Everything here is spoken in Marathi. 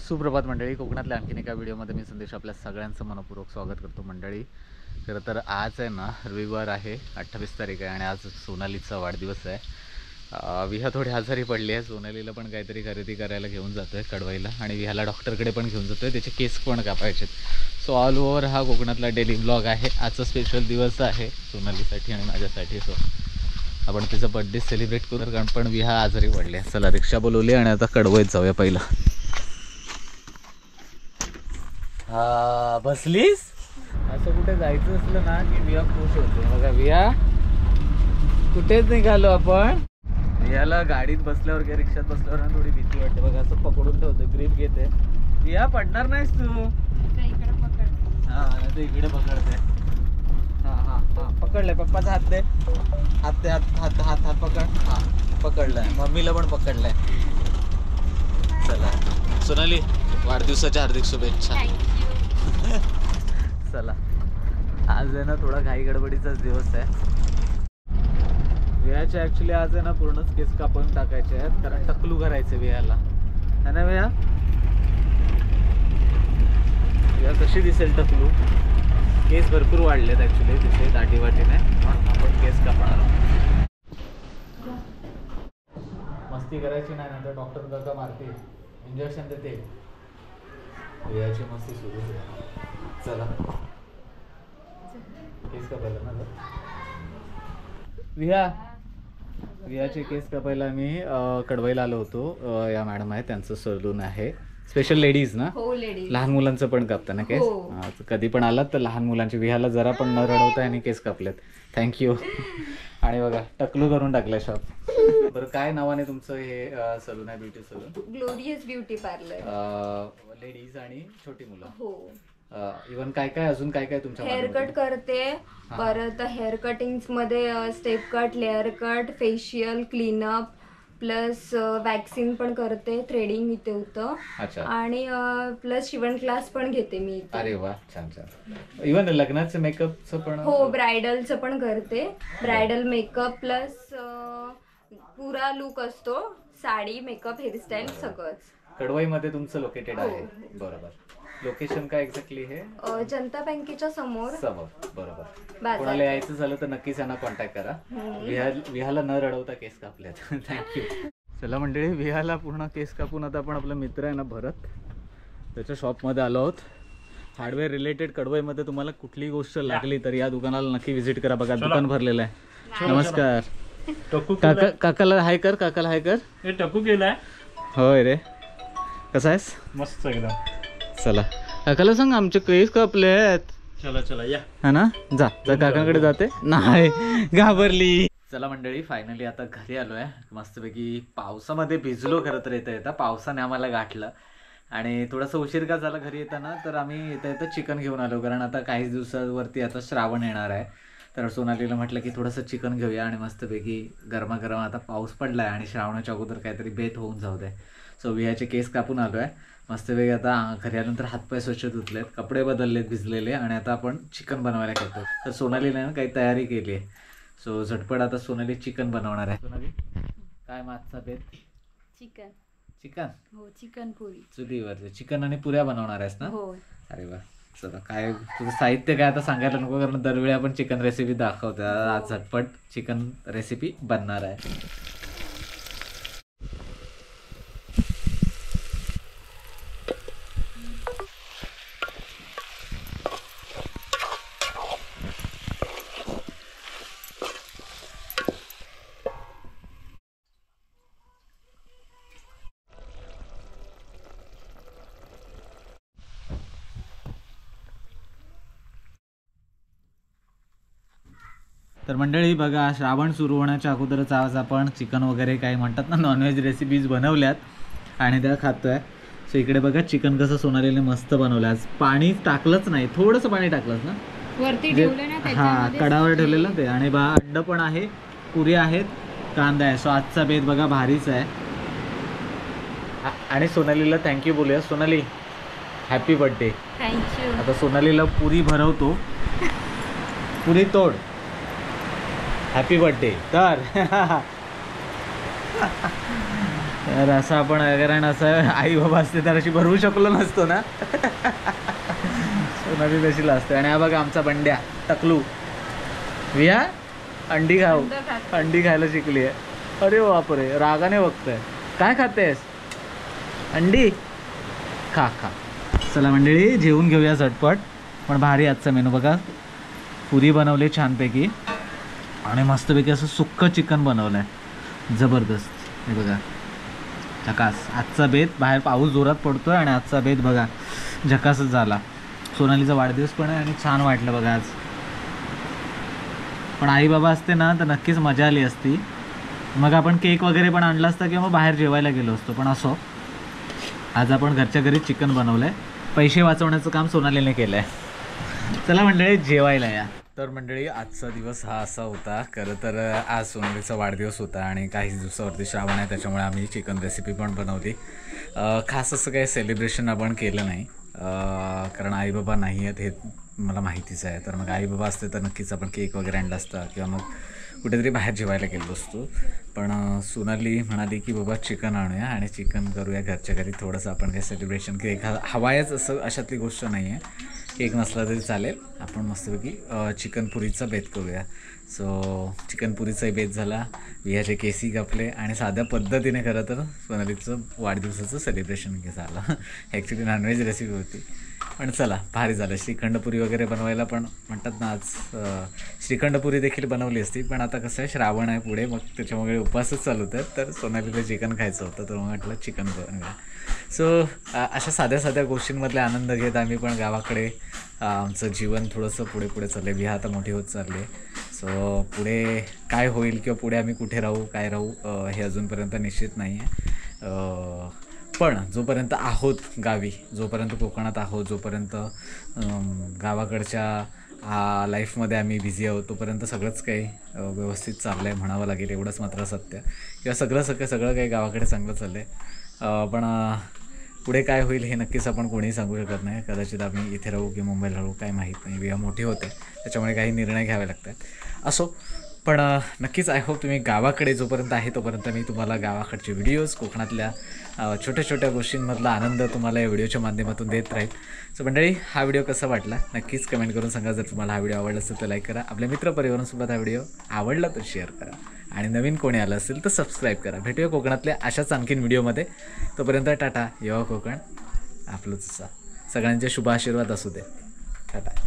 सुप्रभात मंडळी, कोकणातल्या आणखीन एका व्हिडिओमध्ये मी संदेश आपल्या सगळ्यांचं मनपूर्वक स्वागत करतो. मंडळी, खरं तर आज आहे ना रविवार आहे, 28 तारीख आहे आणि आज सोनालीचा वाढदिवस आहे. विहा थोडी आजारी पडली आहे. सोनालीला पण काहीतरी खरेदी करायला घेऊन जातो आहे कडवाईला आणि विहाला डॉक्टरकडे पण घेऊन जातो आहे. त्याचे केस पण कापायचे. सो ऑल ओव्हर हा कोकणातला डेली ब्लॉग आहे. आजचा स्पेशल दिवस आहे सोनालीसाठी आणि माझ्यासाठी. सो आपण तिचा बर्थडे सेलिब्रेट करू, कारण पण विहा आजारी पडली आहे. चला रिक्षा बोलवली आणि आता कडवईत जाऊया पहिला. हा बसलीस. असं कुठे जायचं असलं ना की विहा खुश होते. बघा विहा, कुठेच निघालो आपण. विहाला गाडीत बसल्यावर किंवा रिक्षात बसल्यावर ना थोडी भीती वाटते. बघा असं पकडून ठेवते, ग्रीप घेते. विहा पडणार नाहीस तू. हा ते इकडे पकडते. हा हा हा पकडलंय. पप्पाचा हात दे. हात दे, हात हात हात हात पकड. हा पकडलाय. मम्मीला पण पकडलाय. चला सोनाली, वाढदिवसाच्या हार्दिक शुभेच्छा. चला, आज आहे ना थोडा घाई गडबडीचाच दिवस आहे. विहाचे ऍक्च्युली आज आहे ना पूर्णच केस कापून टाकायचे आहेत, कारण टकलू करायचे विहाला. है ना विहा? विहा कशी दिसेल टकलू? केस भरपूर वाढलेत ऍक्च्युली तिथे दाटी वाटीने, म्हणून आपण केस कापणार आहोत. मस्ती करायची नाही, नंतर डॉक्टर काका मारतील, इंजेक्शन देते. विहाची मस्ती सुरू आहे. चला केस कापायला ना विहा. विहाचे केस कापायला मी कडवाईला आलो होतो. या मॅडम आहे, त्यांचं सलून आहे. स्पेशल लेडीज ना? हो लेडीज. लहान मुलांचं पण कापता ना केस? कधी पण आलात तर लहान मुलांची. विहाला जरा पण न रडवता आणि केस कापलेत. थँक्यू. आणि बघा टकलू करून टाकलाय शॉप. बरं, काय नावाने तुमचं हे सलून आहे? Beauty salon glorious beauty parlour. Ladies आणि छोटी मुलं. हो. इव्हन काय काय अजून काय काय तुमच्या? हेअर कट करते, परत हेअर कटिंग्स मध्ये step cut, layer cut, facial, cleanup plus waxing पण करते. थ्रेडिंग इथे होतं. आणि प्लस शिवण क्लास पण घेते मी इथे. अरे वा, छान छान. इव्हन लग्नाचं मेकअपचं पण? हो, ब्रायडलचं पण करते. ब्रायडल मेकअप प्लस पुरा लुक असतो, साडी, मेकअप, हेअरस्टाईल सगळंच. कडवाईमध्ये तुमचं लोकेटेड आहे? बरोबर. लोकेशन काय एक्झॅक्टली हे? जनता बँकेच्या समोर. बरोबर. कोणाला यायचं झालं तर नक्कीच यांना कॉन्टॅक्ट करा. विहाला न रडवता केस कापल्यात. थँक्यू. चला मंडळी, विहाला पूर्ण केस कापून आता आपण आपला मित्र आहे ना भरत, त्याच्या शॉपमध्ये आलो आहोत. हार्डवेअर रिलेटेड कडवाईमध्ये तुम्हाला कुठलीही गोष्ट लागली तर या दुकानाला नक्की व्हिजिट करा. बघा दुकान भरलेलं आहे. नमस्कार. काकाला हाय कर. काकाला हाय कर. हे टकू केलाय. होय रे, कसा आहेस? मस्त एकदम. चला काकाला सांग आमचे केस कापले आहेत. चला चला या. हा ना, जा काकांकडे जाते. नाही, घाबरली. चला मंडळी, फायनली आता घरी आलोय. मस्तपैकी पावसामध्ये भिजलो. खरं तर येता पावसाने आम्हाला गाठलं आणि थोडासा उशीर का झाला घरी येताना. तर आम्ही येता चिकन घेऊन आलो, कारण आता काही दिवसावरती आता श्रावण येणार आहे. तर सोनालीला म्हटलं की थोडंसं चिकन घेऊया आणि मस्तपैकी गरमागरम आता पाऊस पडलाय आणि श्रावणाच्या अगोदर काहीतरी बेत होऊन जाऊ दे. सो विहाचे केस कापून आलो आहे. मस्तपैकी आता घरी आल्यानंतर हातपाय स्वच्छ धुतलेत, कपडे बदललेत भिजलेले, आणि आता आपण चिकन बनवायला घेतो. तर सोनालीने काही तयारी केली आहे. सो झटपट आता सोनाली चिकन बनवणार आहे. सोनाली, काय मागचा बेत? चिकन. चिकन? हो, चिकन पुरी. चुलीवर चिकन आणि पुऱ्या बनवणार आहेस ना? हो. अरे वा. चला, काय तुझं साहित्य काय आता सांगायला नको, कारण दरवेळी आपण चिकन रेसिपी दाखवतो. आज झटपट चिकन रेसिपी बनणार आहे. तर मंडळी बघा, श्रावण सुरू होण्याच्या अगोदरच आज आपण चिकन वगैरे काय म्हणतात ना, नॉनव्हेज रेसिपीज बनवल्यात आणि त्या खातोय. सो इकडे बघा चिकन कसं सोनालीने मस्त बनवलं. आज पाणी टाकलंच नाही, थोडंसं पाणी टाकलंच ना वरती ठेवलं ना, हा कडावर ठेवलेलं ते. आणि बा अंड पण आहे, पुऱ्या आहेत, कांदा आहे. सो आजचा बेत बघा भारीच आहे. आणि सोनालीला थँक्यू बोलूया. Sonali, happy birthday. थँक्यू. आता सोनालीला पुरी भरवतो. पुरी तोड. Happy birthday. तर तर असं आपण कारण असं आई बाबा असते तर अशी भरवू शकलो नसतो ना. सोनाली तशी असते. आणि हा बघा आमचा बंड्या टकलू विया अंडी खायला शिकली आहे. अरे बापरे रागाने बघतोय. काय खातेस? अंडी खा. चला मंडळी जेवून घेऊया झटपट. पण भारी आजचा मेनू बघा. पुरी बनवली छानपैकी आणि मस्तपैकी असं सुक्कं चिकन बनवलं आहे जबरदस्त. हे बघा झकास. आजचा बेत. बाहेर पाऊस जोरात पडतो आहे आणि आजचा बेत बघा झकासच झाला. सोनालीचा वाढदिवस पण आहे आणि छान वाटलं बघा आज. पण आई बाबा असते ना तर नक्कीच मजा आली असती. मग आपण केक वगैरे पण आणला असता किंवा मग बाहेर जेवायला गेलो असतो. पण असो आज आपण घरच्या घरी चिकन बनवलं आहे. पैसे वाचवण्याचं काम सोनालीने केलं आहे. चला मंडळी जेवायला या. तर मंडळी आजचा दिवस हा असा होता. खरं तर आज सोनालीचा वाढदिवस होता आणि काही दिवसावरती श्रावण आहे त्याच्यामुळे आम्ही चिकन रेसिपी पण बनवली. खास असं काही सेलिब्रेशन आपण केलं नाही कारण आई बाबा नाही आहेत हे मला माहितीच आहे. तर मग आई बाबा असते तर नक्कीच आपण केक वगैरे आणला असता किंवा मग कुठेतरी बाहेर जेवायला गेलो असतो. पण सोनाली म्हणाली की बाबा चिकन आणूया आणि चिकन करूया घरच्या घरी. थोडंसं आपण काही सेलिब्रेशन केक हवायच असं अशातली गोष्ट नाही आहे. केक नसला तरी चालेल. आपण मस्तपैकी चिकन पुरीचा बेत करूया. सो चिकन पुरीचाही बेत झाला. विहाचे केसी कापले आणि साध्या पद्धतीने खरं तर सोनालीचं वाढदिवसाचं सेलिब्रेशन झालं. ॲक्च्युली नॉनव्हेज रेसिपी होती पण चला भारी झालं. श्रीखंडपुरी वगैरे बनवायला पण म्हणतात ना आज श्रीखंडपुरी देखील बनवली असती. पण आता कसं आहे श्रावण आहे पुढे मग त्याच्यामुळे उपवासच चालू होतात. तर सोनालीला चिकन खायचं होतं तर मग म्हटलं चिकन बनवूया. सो अशा साध्या साध्या गोष्टींमधले आनंद घेत आम्ही पण गावाकडे आमचं जीवन थोडंसं पुढे पुढे विहा आता मोठी होत चालली आहे. सो पुढे काय होईल किंवा पुढे आम्ही कुठे राहू काय राहू हे अजूनपर्यंत निश्चित नाही आहे. पण जोपर्यंत आहोत गावी, जोपर्यंत कोकणात आहोत, जोपर्यंत गावाकडच्या लाईफमध्ये आम्ही बिझी आहोत तोपर्यंत सगळंच काही व्यवस्थित चाललं आहे म्हणावं लागेल. एवढंच मात्र सत्य किंवा सगळं काही गावाकडे चांगलं चाललं आहे. पण पुढे काय होईल हे नक्कीच आपण कोणीही सांगू शकत नाही. कदाचित आम्ही इथे राहू की मुंबईला राहू काय माहीत नाही. विहा मोठी होते त्याच्यामुळे काही निर्णय घ्यावे लागतात. असो पण नक्कीच आय होप तुम्ही गावाकडे जोपर्यंत आहे तोपर्यंत मी तुम्हाला गावाकडचे व्हिडिओज कोकणातल्या छोट्या छोट्या गोष्टींमधला आनंद तुम्हाला या व्हिडिओच्या माध्यमातून देत राहील. सो मंडळी हा व्हिडिओ कसा वाटला नक्कीच कमेंट करून सांगा. जर तुम्हाला हा व्हिडिओ आवडला असेल तर लाईक करा. आपल्या मित्रपरिवारांसोबत हा व्हिडिओ आवडला तर शेअर करा आणि नवीन कोणी आलं असेल तर सबस्क्राईब करा. भेटूया कोकणातल्या अशाच आणखीन व्हिडिओमध्ये. तोपर्यंत टाटा. येवा कोकण आपलंच. सगळ्यांचे शुभ आशीर्वाद असू दे. टाटा.